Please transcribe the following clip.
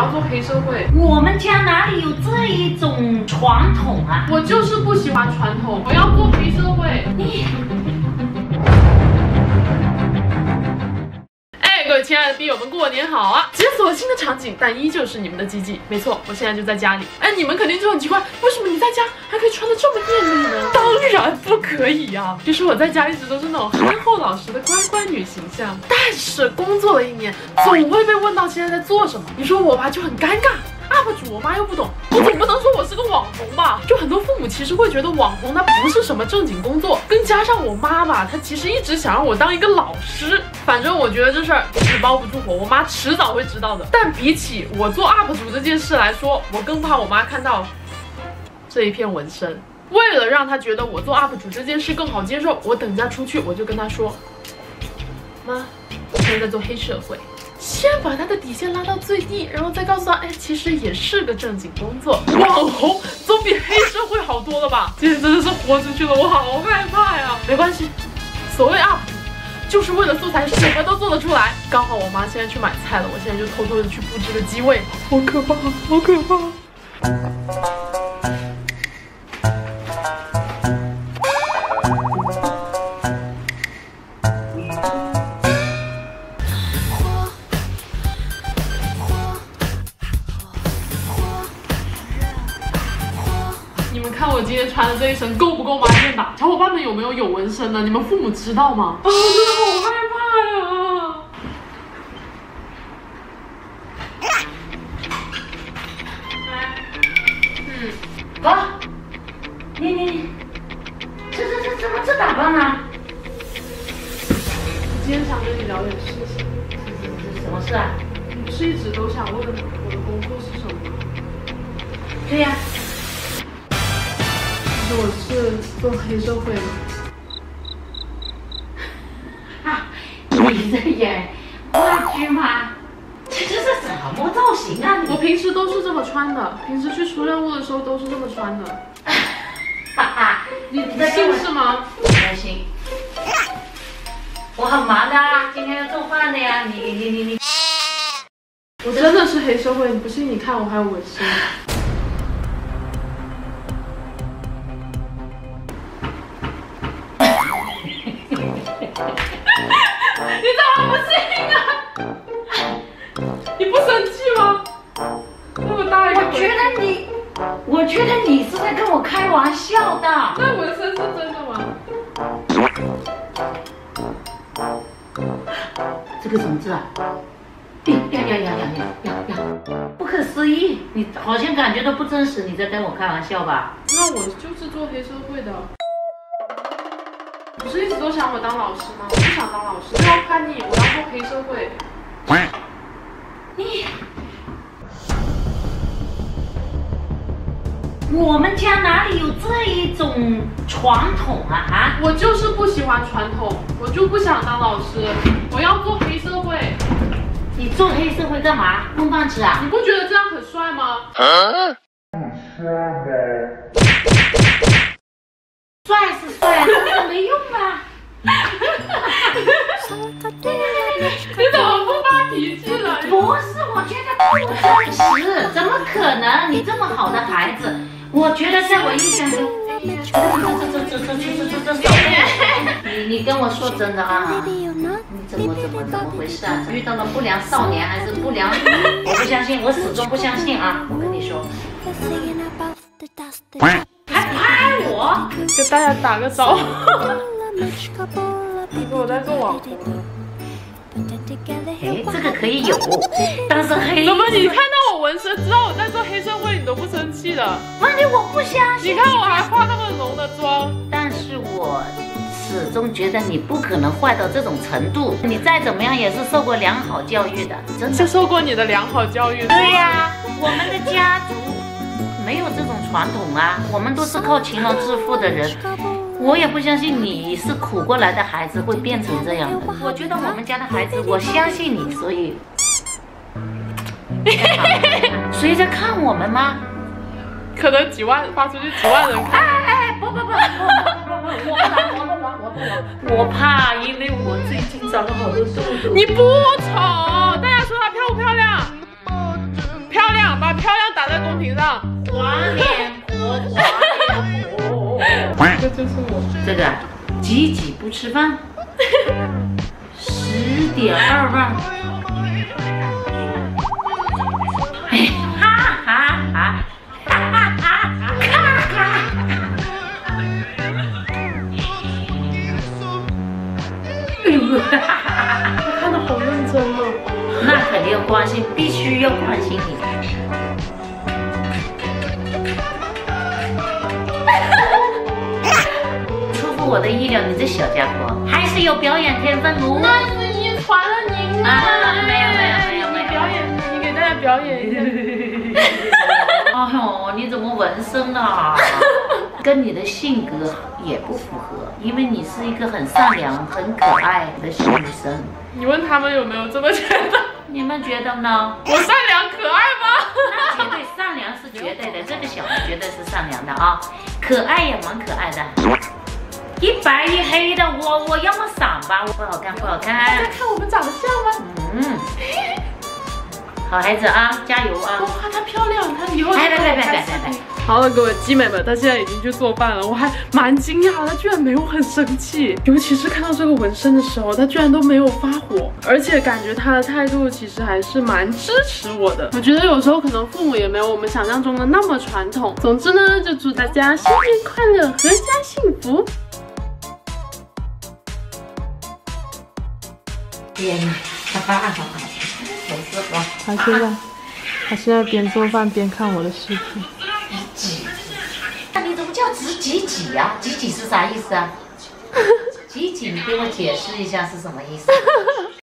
要做黑社会。 我们家哪里有这一种传统啊？ 我就是不喜欢传统，我要做黑社会。 你。 各位亲爱的笔友们，过年好啊！解锁了新的场景，但依旧是你们的鸡鸡。没错，我现在就在家里。你们肯定就很奇怪，为什么你在家还可以穿得这么艳丽呢？当然不可以呀！其实我在家一直都是那种憨厚老实的乖乖女形象，但是工作了1年，总会被问到现在在做什么。你说我吧，就很尴尬。 UP 主我妈又不懂，我总不能说我是个网红吧？就很多父母其实会觉得网红那不是什么正经工作，更加上我妈吧，她其实一直想让我当一个老师。反正我觉得这事儿纸包不住火，我妈迟早会知道的。但比起我做 UP 主这件事来说，我更怕我妈看到这一片纹身。为了让她觉得我做 UP 主这件事更好接受，我等下出去我就跟她说，妈，我现在在做黑社会。 先把他的底线拉到最低，然后再告诉他，其实也是个正经工作。网红总比黑社会好多了吧？今天真的是豁出去了，我好害怕呀！没关系，所谓 UP 主，就是为了素材什么都做得出来。刚好我妈现在去买菜了，我现在就偷偷的去布置个机位，好可怕，好可怕！ 你们看我今天穿的这一身够不够麻健打？小伙伴们有没有纹身的？你们父母知道吗？啊，真的好害怕呀！ 哥，你，这打扮呢？ 我今天想跟你聊点事情。 什么事啊？ 你不是一直都想问我的工作是什么吗？ 对呀。 我是做黑社会的。 你在演话剧吗？这是什么造型啊？ 我平时都是这么穿的，平时去出任务的时候都是这么穿的。 哈哈， 你在信是吗？ 开心。我很忙的，今天要做饭的呀。你。 我真的是黑社会，你不信？你看我还有纹身。 你怎么不信啊？你不生气吗？那么大一个， 我觉得你是在跟我开玩笑的。 那纹身是真的吗？ 这个什么字啊？呀！不可思议！你好像感觉都不真实，你在跟我开玩笑吧？ 那我就是做黑社会的。 不是一直都想我当老师吗？我不想当老师，要叛逆，我要做黑社会。 你，我们家哪里有这一种传统啊？ 我就是不喜欢传统，我就不想当老师，我要做黑社会。 你做黑社会干嘛？混饭吃啊？ 你不觉得这样很帅吗？ 帅是帅，但是没用啊！ 你怎么不发脾气了？ 不是，我觉得不真实，怎么可能？你这么好的孩子，我觉得在我印象中，你跟我说真的啊？你怎么回事啊？遇到了不良少年还是不良？我不相信，我始终不相信啊！我跟你说。还拍我？ 跟大家打个招呼。你说我在做网红。 这个可以有，但是黑怎么你看到我纹身，知道我在做黑社会，你都不生气的？ 问题我不相信。 你看我还化那么浓的妆， 但是我始终觉得你不可能坏到这种程度。你再怎么样也是受过良好教育的，真的。 是受过你的良好教育。 对呀，我们的家族没有这种传统啊，我们都是靠勤劳致富的人。我也不相信你是苦过来的孩子会变成这样的。我觉得我们家的孩子，我相信你，所以。谁在看我们吗？ 可能几万发出去几万人看。 不，我怕，因为我最近长了好多痘痘。 你不丑，大家说她漂不漂亮？漂亮，把漂亮打在公屏上。 黄脸婆，黄脸婆， 这就是我。 这个几几不吃饭，10.2万。哎，哈哈哈，哈哈哈，哈哈。 他看得好认真哦。 那肯定要关心，必须要关心你。出乎我的意料，你这小家伙还是有表演天分哦。 那是遗传了您啊！ 没有， 你表演，你给大家表演一下。 哎呦，你怎么纹身啊？跟你的性格也不符合，因为你是一个很善良、很可爱的小女生。 你问他们有没有这么觉得？ 你们觉得呢？ 我善良可爱吗？ 那绝对善良是绝对的，这个小孩绝对是善良的啊，可爱也蛮可爱的。一白一黑的，我要么闪吧，不好看不好看。 大家看我们长得像吗？ 嗯，好孩子啊，加油啊！ 哇，她漂亮，她以后别。 好了，各位鸡美们，她现在已经去做饭了，我还蛮惊讶，她居然没有很生气，尤其是看到这个纹身的时候，她居然都没有发火，而且感觉她的态度其实还是蛮支持我的。我觉得有时候可能父母也没有我们想象中的那么传统。总之呢，就祝大家新年快乐，阖家幸福。 天哪， 他现在边做饭边看我的视频。 那你怎么叫几呀？几是啥意思啊？几，你给我解释一下是什么意思？